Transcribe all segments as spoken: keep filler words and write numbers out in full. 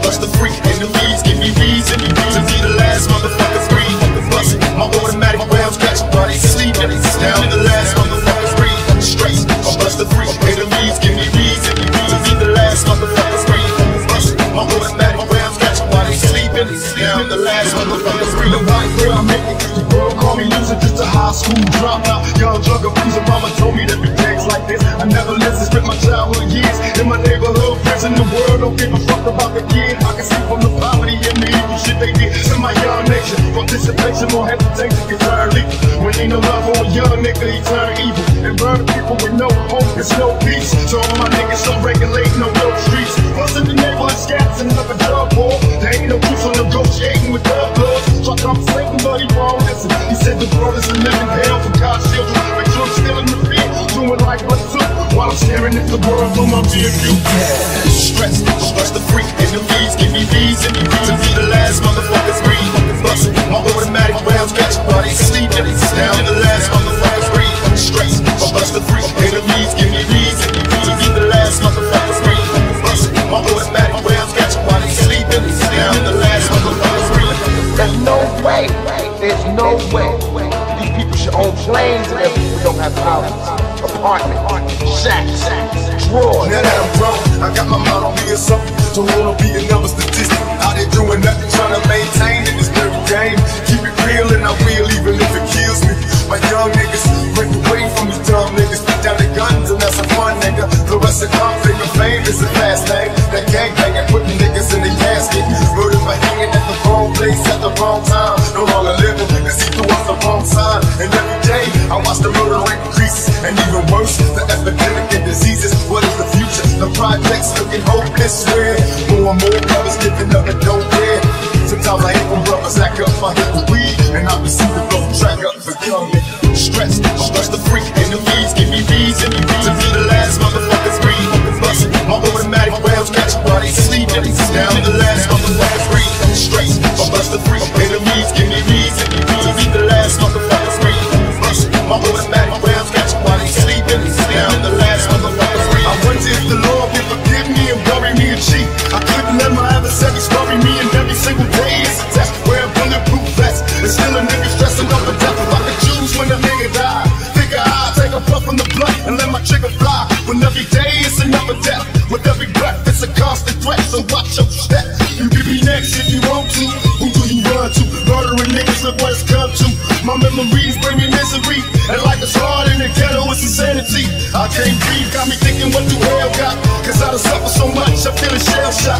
bust the freak, and the leads give me reason to be the last motherfuckers breathe. Bust it, my automatic rounds catch bodies sleeping. Down in the last motherfuckers breathe. Straight, I bust the freak, and the leads give me reason to be the last motherfuckers breathe. Bust it, my automatic rounds catch bodies sleeping. Down in the last motherfuckers breathe. The white girl I'm making, the world call me loser, just a high school dropout. Young drug abuser, mama told me that be days like this. I never listened, spent my childhood years in my neighborhood prison. The world don't give a fuck about the kid. I can see from the poverty and the evil shit they did to my young nation. Participation, more hesitation, get tired leaving. When ain't no love for a young nigga, he turn evil and burn people with no hope, there's no peace. So all my niggas don't regulate no dope streets. Bustin' the neighborhood scats and another drug war. There ain't no truth on negotiating with thug lords. So I conversating, but he won't listen. He said the world is a living hell for God's children. But you're still in the field, doing like what took, while I'm staring at the world from my rear view. Yeah. Stress, stress the freak, and the leads give me reason to be the last motherfuckers breathe. Bustin', my automatic rounds catch bodies sleeping. Down in the last motherfuckers breathe. Straight, I bust the freak, and the leads give me reason to be the last motherfuckers breathe. Bustin', my automatic rounds catch bodies sleeping. Down in the last motherfuckers breathe. There's no way, there's no way. These people should own planes and their people don't have houses, apartments, shacks, drawers. Now that I'm grown, I got my mind on being something. Don't wanna be another statistic. Out there doing nothing, trying to maintain in this very game. Keep it real and I will, even if it kills me. My young niggas, break away from these dumb niggas. Put down the guns and that's a fun nigga. The rest of conflict and fame is the fast thing. That gangbanging, putting niggas in the casket. Murdered by hanging at the wrong place at the wrong time. No longer living, cause he threw us the wrong sign. And every day, I watch the murder rate increase. And even worse, the epidemic and diseases. What is the future? The projects looking hopeless. Where more and more brothers giving up and don't care. Sometimes I hate when brothers act up, I hit the weed. And I proceed to blow the track up for young niggas. Stress, stress the freak, and the leads give me reason to be the last motherfuckers breathe. Bustin', my automatic rounds catch bodies sleeping. Down in the last motherfuckers breathe. Straight, I bust the freak, and the leads give me reason to be the last motherfuckers breathe. Bustin', my automatic rounds catch bodies sleeping. Down in the last motherfuckers breathe. I wonder if the Lord will forgive me and bury me a cheat. I couldn't let my adversaries bury me, and every single day is a test. Wear a bulletproof vest, and still a nigga stressing over death. If I could choose when a nigga die, think I'll take a puff from the blunt and let my trigger fly. When every day is another death, with every breath it's a constant threat. So watch your step. You can be next if you want to. Who do you run to? Murdering niggas, look what it's come to. My memories bring me misery, and life is hard in the ghetto, it's insanity. I can't breathe, got me thinking what the hell got. Cause I done suffered so much, I'm feeling shell shocked.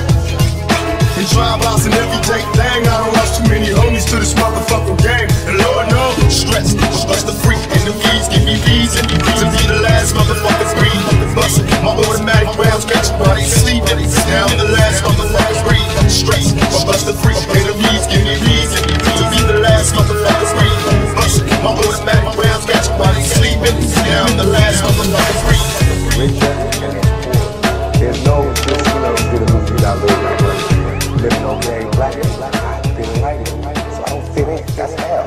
In drive-bys and everyday thing, I don't watch too many homies to this motherfucking game. And Lord knows, stress, stress the freak, and the leads give me reason to be the last motherfuckers breathe. Bustin', my automatic rounds catch bodies sleeping. Down in the last motherfuckers breathe. Straight, I bust the freak, and the leads give me reason to be the last motherfuckers breathe. Bustin', my automatic rounds catch bodies sleeping. Down in the last motherfuckers breathe. There's no, there's no good movie without living. Living on very black, I feel like it, so I don't fit in, that's hell.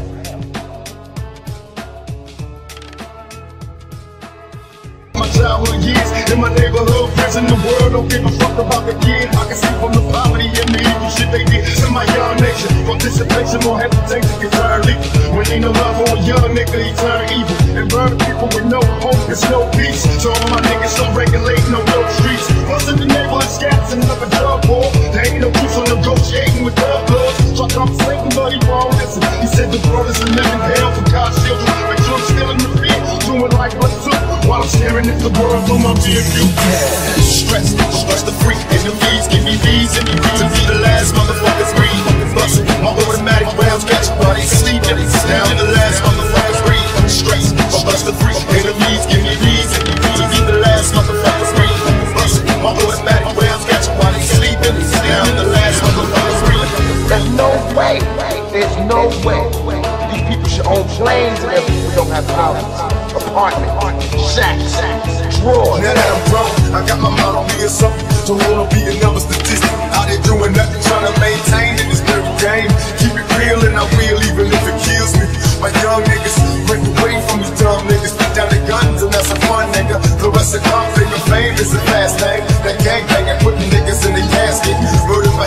My childhood years in my neighborhood prison. The world don't give a fuck about the kid. I can see from the poverty and the evil shit they did to my young nation. Participation, more hesitation, get tired leaving. When ain't no love for a young nigga, he turn evil and burn people with no hope, there's no peace. So all my niggas don't regulate no dope streets. Bustin' the neighborhood scats and another drug war. There ain't no truth on negotiating with thug lords. So I conversating, but he won't listen. He said the world is a living hell for God's children. But you're still in the field, doing like what took, while I'm staring at the world from my rear view. Yeah. Stress, stress the freak, and the leads give me reason to be the last motherfuckers breathe. Bustin', my automatic rounds catch bodies sleeping. Down in the last motherfuckers breathe. Straight, I bust the freak, and the leads give me reason to be the last motherfuckers breathe. Bustin', my automatic rounds catch bodies sleeping. Down in the last motherfuckers breathe. There's no way, there's no way. These people should own planes and their people don't have houses, apartments, shacks, drawers. Now that I'm grown, I got my mind on being something. Don't wanna be another statistic. Out there doing nothing, trying to maintain in this very game. Keep it real and I will, even if it kills me. My young niggas, break away from these dumb niggas. Put down the guns and that's a fun nigga. The rest of conflict and fame is a fast thing. That gangbanging, putting niggas in the casket. Murdered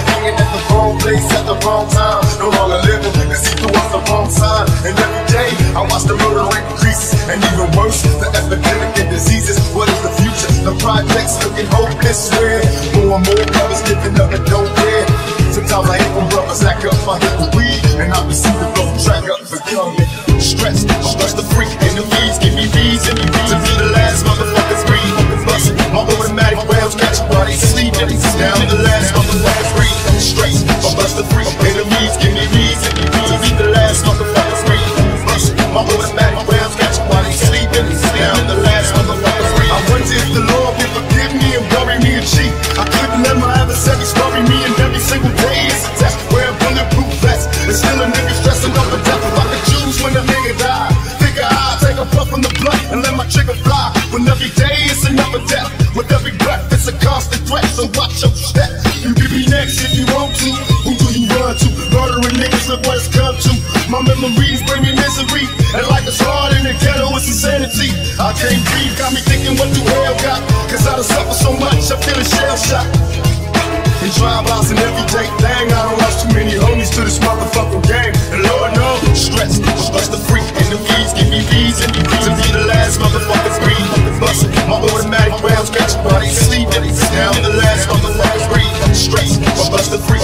this way. More and more brothers giving up and don't care. Sometimes I hate when brothers act up my hip with weed, and I be seeing the blow track up for coming. Stressed, stress the freak, and the leads give me reason to be the last motherfuckers breathe. Bustin' my automatic rounds, catch a body sleeping. Down the last motherfuckers breathe. Straight, I bust the freak, and the leads give me reason to be the last motherfuckers breathe. Bustin' my automatic rounds, catch a body sleeping. Down the last motherfuckers breathe. I wonder if the Lord will forgive me and bury me a cheat. I couldn't let my adversaries bury me, and every single day is a test. Wear a bulletproof vest, and still a nigga stressing over death. If I could choose when a nigga die, think I'd take a puff from the blunt and let my trigger fly. When every day is another death, with every breath it's a constant threat. So watch your step. You can be next if you want to. Who do you run to? Murdering niggas, look what it's come to. My memories bring me misery, and life is hard in the ghetto, it's insanity. I can't breathe, got me thinking what the hell got. Cause I done suffered so much, I'm feeling shell shocked. In drive-bys and everyday thing, I don't lost too many homies to this motherfucking game. And Lord knows, stress, stress the freak, and the leads give me reason to be the last motherfuckers breathe. Bustin' my automatic rounds, catch your body sleeping. Down the last motherfuckers breathe. Stress, I bust the freak,